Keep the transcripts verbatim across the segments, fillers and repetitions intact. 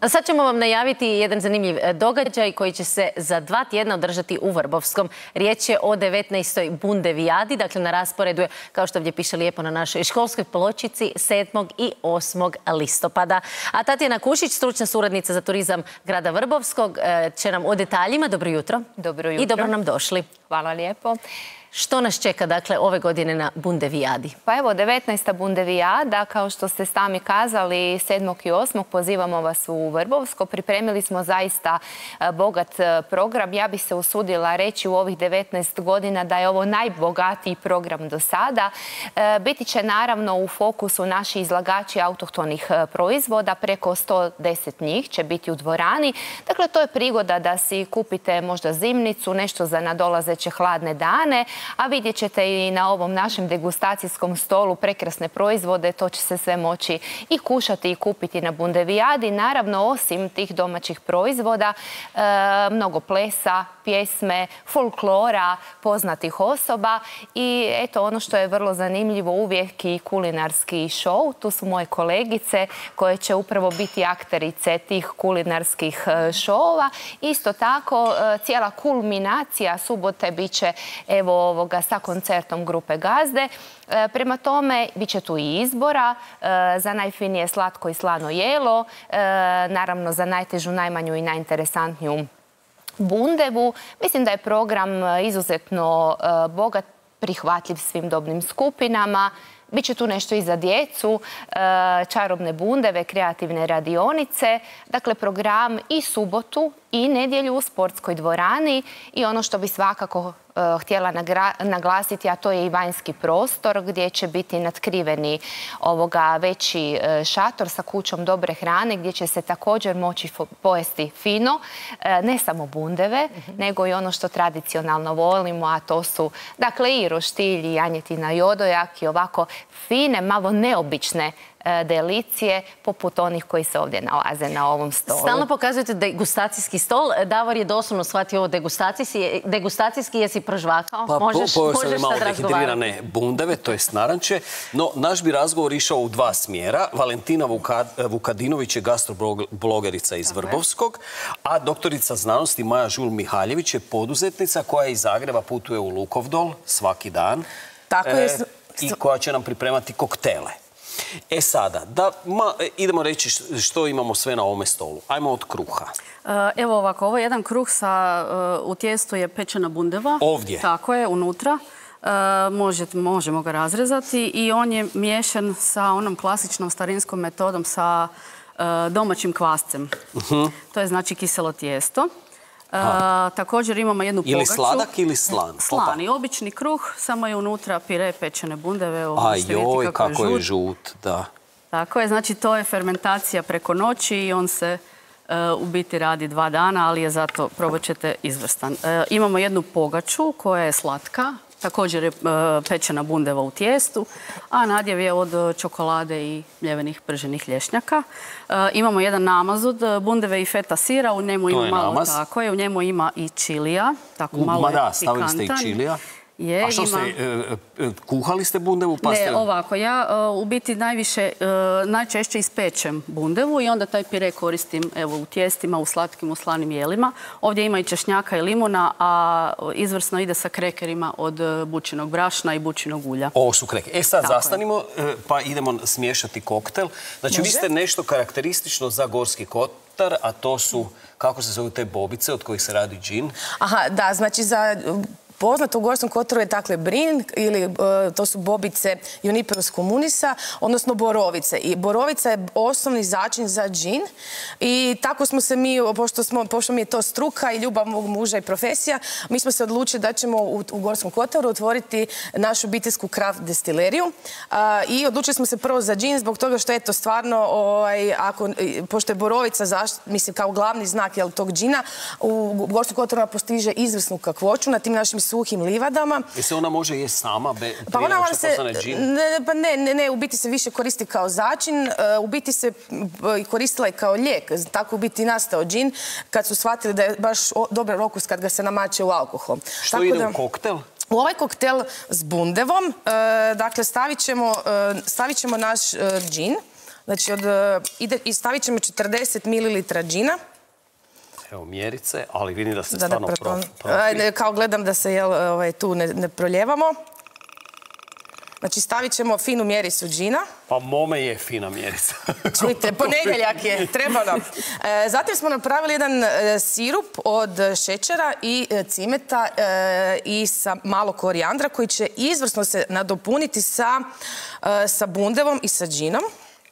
A sad ćemo vam najaviti jedan zanimljiv događaj koji će se za dva tjedna održati u Vrbovskom. Riječ je o devetnaestoj Bundevijadi, dakle na rasporedu je, kao što ovdje piše lijepo na našoj školskoj pločici, sedmog i osmog listopada. A Tatjana Kušić, stručna suradnica za turizam grada Vrbovskog, će nam o detaljima. Dobro jutro. Dobro jutro. I dobro nam došli. Hvala lijepo. Što nas čeka, dakle, ove godine na Bundevijadi? Pa evo, devetnaesta Bundevijada, kao što ste sami kazali, sedmog i osmog pozivamo vas u Vrbovsko. Pripremili smo zaista bogat program. Ja bih se usudila reći u ovih devetnaest godina da je ovo najbogatiji program do sada. Biti će naravno u fokusu naši izlagači autohtonih proizvoda, preko sto deset njih će biti u dvorani. Dakle, to je prigoda da si kupite možda zimnicu, nešto za nadolazeće hladne dane, a vidjet ćete i na ovom našem degustacijskom stolu prekrasne proizvode. To će se sve moći i kušati i kupiti na Bundevijadi. Naravno, osim tih domaćih proizvoda, e, mnogo plesa, pjesme, folklora, poznatih osoba i eto ono što je vrlo zanimljivo, uvijek i kulinarski show. Tu su moje kolegice koje će upravo biti akterice tih kulinarskih šova. Isto tako, cijela kulminacija subote bit će evo ovoga sa koncertom grupe Gazde. E, prema tome, bit će tu i izbora e, za najfinije slatko i slano jelo, e, naravno za najtežu, najmanju i najinteresantniju bundevu. Mislim da je program izuzetno e, bogat, prihvatljiv svim dobnim skupinama. Biće tu nešto i za djecu, e, čarobne bundeve, kreativne radionice. Dakle, program i subotu i nedjelju u sportskoj dvorani i ono što bi svakako htjela naglasiti, a to je i vanjski prostor gdje će biti natkriveni ovoga veći šator sa kućom dobre hrane gdje će se također moći pojesti fino, ne samo bundeve, mm-hmm. nego i ono što tradicionalno volimo, a to su dakle i roštilj, i janjetina i odojak i ovako fine, malo neobične delicije poput onih koji se ovdje nalaze na ovom stolu. Stalno pokazujete degustacijski stol. Davor je doslovno shvatio ovo degustacijski. Degustacijski jesi prožvakao? Pa možeš, po, možeš malo dehidrirane bundeve, to je naranče. No, naš bi razgovor išao u dva smjera. Valentina Vuka, Vukadinović je gastroblogerica iz Vrbovskog, a doktorica znanosti Maja Žul-Mihaljević je poduzetnica koja iz Zagreba putuje u Lukovdol svaki dan. Tako je. E, I koja će nam pripremati koktele. E sada, da ma, idemo reći što imamo sve na ovome stolu. Ajmo od kruha. Evo ovako, ovo je jedan kruh sa, u tijestu je pečena bundeva. Ovdje? Tako je, unutra. Možete, možemo ga razrezati i on je miješan sa onom klasičnom starinskom metodom sa domaćim kvascem. Uh-huh. To je znači kiselo tijesto. A, također imamo jednu pogaču. Ili sladak ili slan? Slani, obični kruh, samo je unutra pire pečene bundeve. A joj, kako, kako je žut, da. Tako je, znači to je fermentacija preko noći i on se uh, u biti radi dva dana, ali je zato, probat ćete, izvrstan. Uh, imamo jednu pogaču koja je slatka, također je uh, pečena bundeva u tijestu, a nadjev je od čokolade i mljevenih prženih lješnjaka. Uh, imamo jedan namaz od bundeve i feta sira, u njemu ima malo namaz. Tako je, u njemu ima i čilija, tako u, malo ma je da, pikantan. stavili ste i čilija. Je, a što ima... ste, e, e, kuhali ste bundevu? Pa ste... Ne, ovako, ja e, u biti najviše, e, najčešće ispečem bundevu i onda taj pire koristim evo, u tijestima, u slatkim, u slanim jelima. Ovdje ima i češnjaka i limuna, a izvrsno ide sa krekerima od bućinog brašna i bućinog ulja. Ovo su krekeri. E sad, tako zastanimo, je. Pa idemo smiješati koktel. Znači, Može? vi ste nešto karakteristično za Gorski kotar, a to su, kako se zovu te bobice od kojih se radi džin? Aha, da, znači za... Poznato u Gorskom kotaru je dakle brin ili uh, to su bobice Juniperus communisa, odnosno borovice. I borovica je osnovni začin za džin i tako smo se mi, pošto, smo, pošto mi je to struka i ljubav mog muža i profesija, mi smo se odlučili da ćemo u, u Gorskom kotaru otvoriti našu obiteljsku kraft destileriju uh, i odlučili smo se prvo za džin zbog toga što je to stvarno, ovaj, ako, pošto je borovica, zaš, mislim, kao glavni znak jel, tog džina, u Gorskom kotaru postiže izvrsnu kakvoću na tim našim suhim livadama. I se ona može jesti sama? Be, pa ona vam se, ne, pa ne, ne, ne, u biti se više koristi kao začin, u biti se koristila i kao lijek. Tako u biti nastao džin kad su shvatili da je baš dobar okus kad ga se namače u alkohol. Što Tako ide da, u koktel? U ovaj koktel s bundevom, dakle, stavit ćemo, stavit ćemo naš džin. Znači, i stavit ćemo četrdeset mililitara džina. Evo mjerice, ali vidim da ste stvarno profi. Kao gledam da se tu ne proljevamo. Znači, stavit ćemo finu mjericu džina. Pa mome je fina mjerica. Čujte, ponedjeljak je, treba nam. Zatim smo napravili jedan sirup od šećera i cimeta i sa malo korijandra koji će izvrsno se nadopuniti sa bundevom i sa džinom.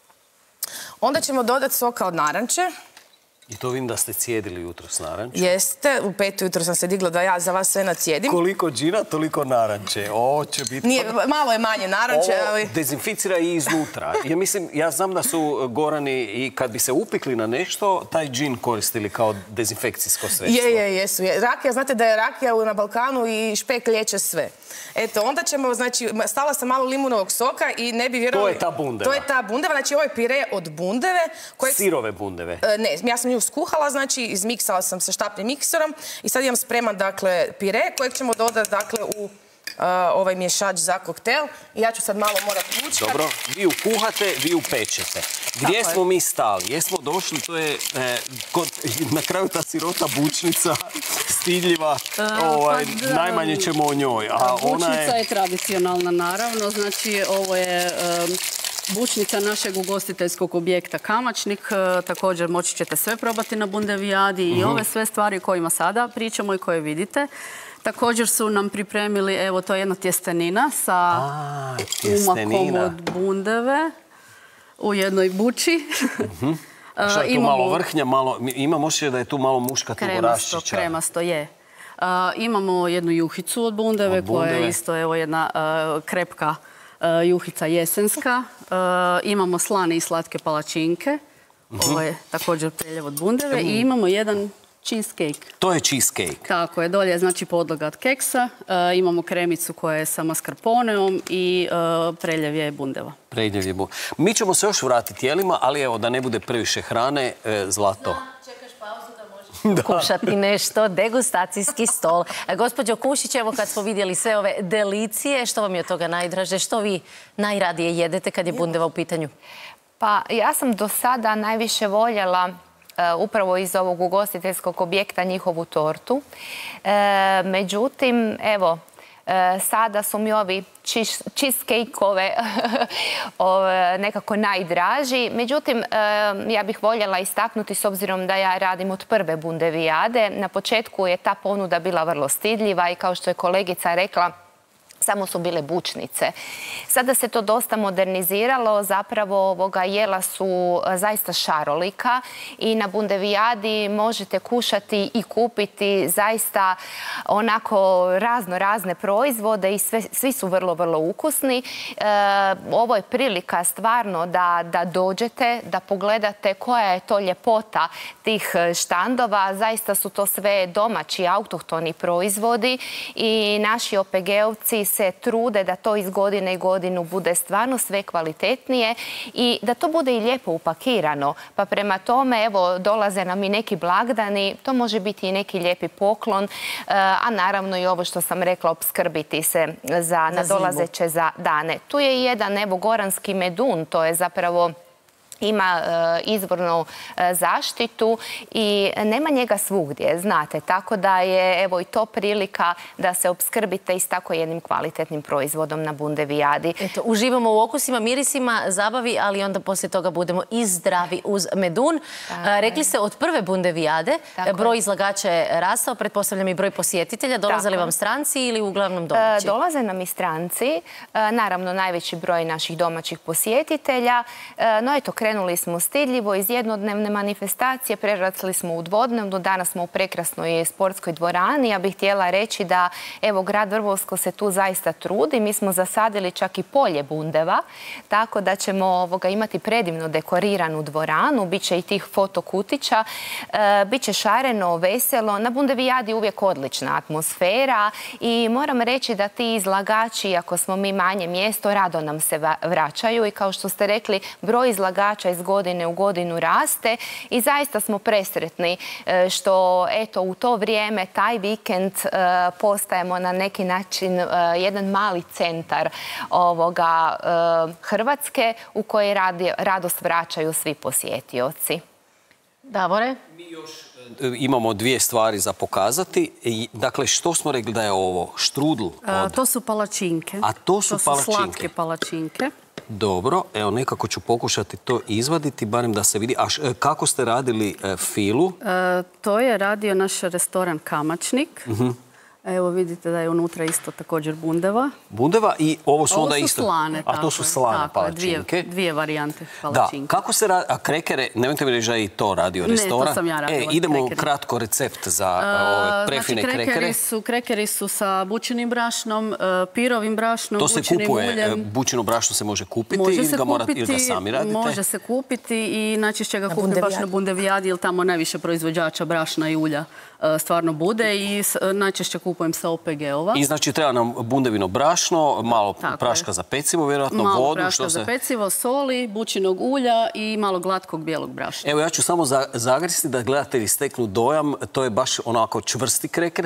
Onda ćemo dodati soka od naranče. I to vidim da ste cijedili jutros naranču. Jeste, u pet ujutro sam se digla da ja za vas sve nacijedim. Koliko džina, toliko naranče. Ovo će biti... Malo je manje naranče, ali... Ovo dezinficira i iznutra. Ja mislim, ja znam da su Gorani i kad bi se upikli na nešto, taj džin koristili kao dezinfekcijsko sredstvo. Je, je, jesu. Rakija, znate da je rakija na Balkanu i špek liječe sve. Eto, onda ćemo, znači, stavila sam malo limunovog soka i ne bi vjerovali... To je ta bundeva. To je ta bundeva, znači ovo je pire od bundeve. Sirove bundeve. Ne, ja sam nju skuhala, znači izmiksala sam sa štapnim mikserom i sad imam spreman, dakle, pire kojeg ćemo dodati, dakle, u ovaj mješač za koktel. I ja ću sad malo morati mučkati. Dobro, vi ju kuhate, vi ju pečete. Gdje smo mi stali? Jesmo došli, to je na kraju ta sirota bučnica, stidljiva, najmanje ćemo o njoj. Bučnica je tradicionalna, naravno, znači ovo je... bučnica našeg ugostiteljskog objekta Kamačnik. Također moći ćete sve probati na bundevijadi i ove sve stvari o kojima sada pričamo i koje vidite. Također su nam pripremili, evo, to je jedna tjestenina sa umakom od bundeve u jednoj buči. Šta je tu malo vrhnja, imam osjećaj da je tu malo muškatog oraščića. Kremasto, kremasto je. Imamo jednu juhicu od bundeve koja je isto jedna krepka juhica jesenska. Imamo slane i slatke palačinke. Ovo je također preljev od bundeve. I imamo jedan cheesecake. To je cheesecake. Tako je. Dolje je znači podloga od keksa. Imamo kremicu koja je sa mascarponeom i preljev je bundeva. Preljev je bundeva. Mi ćemo se još vratiti jelima, ali evo da ne bude previše hrane, Zlato. Kušati nešto, degustacijski stol. Gospođo Kušić, evo kad smo vidjeli sve ove delicije, što vam je od toga najdraže? Što vi najradije jedete kad je bundeva u pitanju? Pa ja sam do sada najviše voljela upravo iz ovog ugostiteljskog objekta njihovu tortu. Međutim, evo, sada su mi ovi cheesecake-ove nekako najdraži. Međutim, ja bih voljela istaknuti, s obzirom da ja radim od prve bundevijade, na početku je ta ponuda bila vrlo stidljiva i kao što je kolegica rekla, samo su bile bučnice. Sada se to dosta moderniziralo, zapravo ovoga jela su zaista šarolika i na bundevijadi možete kušati i kupiti zaista onako razno razne proizvode i sve, svi su vrlo, vrlo ukusni. E, ovo je prilika stvarno da, da dođete, da pogledate koja je to ljepota tih štandova. Zaista su to sve domaći, autohtoni proizvodi i naši O P G-ovci se trude da to iz godine i godinu bude stvarno sve kvalitetnije i da to bude i lijepo upakirano. Pa prema tome, evo, dolaze nam i neki blagdani, to može biti i neki lijepi poklon, a naravno i ovo što sam rekla, opskrbiti se za nadolazeće za dane. Tu je i jedan, evo, goranski medun, to je zapravo ima izvornu zaštitu i nema njega svugdje, znate. Tako da je evo i to prilika da se opskrbite i s tako jednim kvalitetnim proizvodom na bundevijadi. Eto, uživamo u okusima, mirisima, zabavi, ali onda poslije toga budemo i zdravi uz medun. Rekli ste od prve bundevijade, broj izlagača je rastao, pretpostavljam i broj posjetitelja. Dolaze li vam stranci ili uglavnom domaći? Dolaze nam i stranci, naravno najveći broj naših domaćih posjetitelja, no eto, krenuli smo stidljivo iz jednodnevne manifestacije, prerasli smo u dvodnevnu, danas smo u prekrasnoj sportskoj dvorani. Ja bih htjela reći da evo grad Vrbovsko se tu zaista trudi. Mi smo zasadili čak i polje bundeva, tako da ćemo ovoga imati predivno dekoriranu dvoranu, bit će i tih fotokutića, e, bit će šareno, veselo. Na bundevijadi uvijek odlična atmosfera i moram reći da ti izlagači, ako smo mi manje mjesto, rado nam se vraćaju i kao što ste rekli, broj izlagača vraća iz godine u godinu raste i zaista smo presretni što eto u to vrijeme taj vikend postajemo na neki način jedan mali centar ovoga Hrvatske u koji radost vraćaju svi posjetioci. Davore? Mi još imamo dvije stvari za pokazati. Dakle, što smo rekli da je ovo? Štrudl? Od... To su palačinke. A to su palačinke? To su slatke palačinke. Dobro, evo nekako ću pokušati to izvaditi, barem da se vidi. A š, kako ste radili e, filu? E, to je radio naš restoran Kamačnik. Uh-huh. Evo vidite da je unutra isto također bundeva. Bundeva i ovo su ovo onda su isto... slane. A to su slane tako, palačinke. Dvije, dvije varijante palačinke. Da, kako se radi... A krekere, nemojte mi reći da je i to radio restoran. Ne, to sam ja radila. E, idemo krekeri. Kratko recept za uh, ove prefine znači, krekeri krekere. Su, krekeri su sa bućinim brašnom, pirovim brašnom, to se bućinim kupuje, uljem. Bućino brašno se može kupiti može ili se ga, morate, kupiti, ili ga sami radite? Može se kupiti i najčešće ga kupiti baš na Bundevijadi, jer tamo najviše proizvođača brašna i ulja stvarno bude i najčešće kupujem sa O P G-ova. I znači treba nam bundevino brašno, malo tako praška je. Za pecivo, vjerojatno malo vodu. Malo praška što se... za pecivo, soli, bućinog ulja i malo glatkog bijelog brašna. Evo ja ću samo za, zagristi da gledatelji steknu dojam. To je baš onako čvrsti kreker.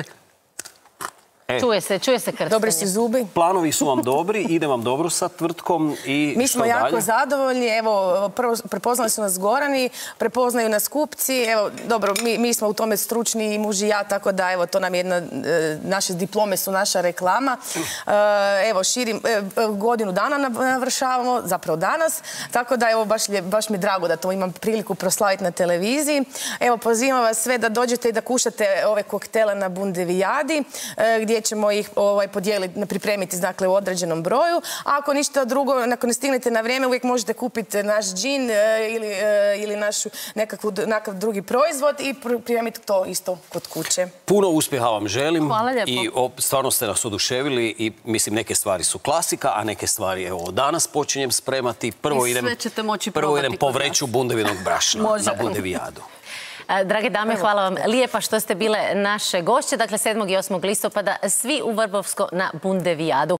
E. Čuje se, čuje se krstanje. Dobri su zubi. Planovi su vam dobri, ide vam dobro sa tvrtkom i mi smo što jako dalje? zadovoljni. Evo, prvo prepoznali su nas Gorani, prepoznaju nas kupci. Evo, dobro, mi, mi smo u tome stručni i muž i ja, tako da evo, to nam je jedna, naše diplome su naša reklama. Evo, širim, godinu dana navršavamo, zapravo danas, tako da evo, baš, baš mi je drago da to imam priliku proslaviti na televiziji. Evo, pozivam vas sve da dođete i da kušate ove koktele na Bundevijadi, gdje ćemo ih ovaj, podijeliti, pripremiti dakle, u određenom broju. A ako ništa drugo, ako ne stignete na vrijeme, uvijek možete kupiti naš džin e, ili, e, ili našu nekakvu, nekakav drugi proizvod i pripremiti to isto kod kuće. Puno uspjeha vam želim. Hvala lijepo. I o, stvarno ste nas oduševili i mislim neke stvari su klasika, a neke stvari evo danas počinjem spremati. Prvo I idem, sve ćete moći prvo idem po kod vreću bundevinog brašna na Bundevijadu. Drage dame, hvala vam lijepa što ste bile naše gošće. Dakle, sedmog i osmog listopada svi u Vrbovsko na Bundevijadu.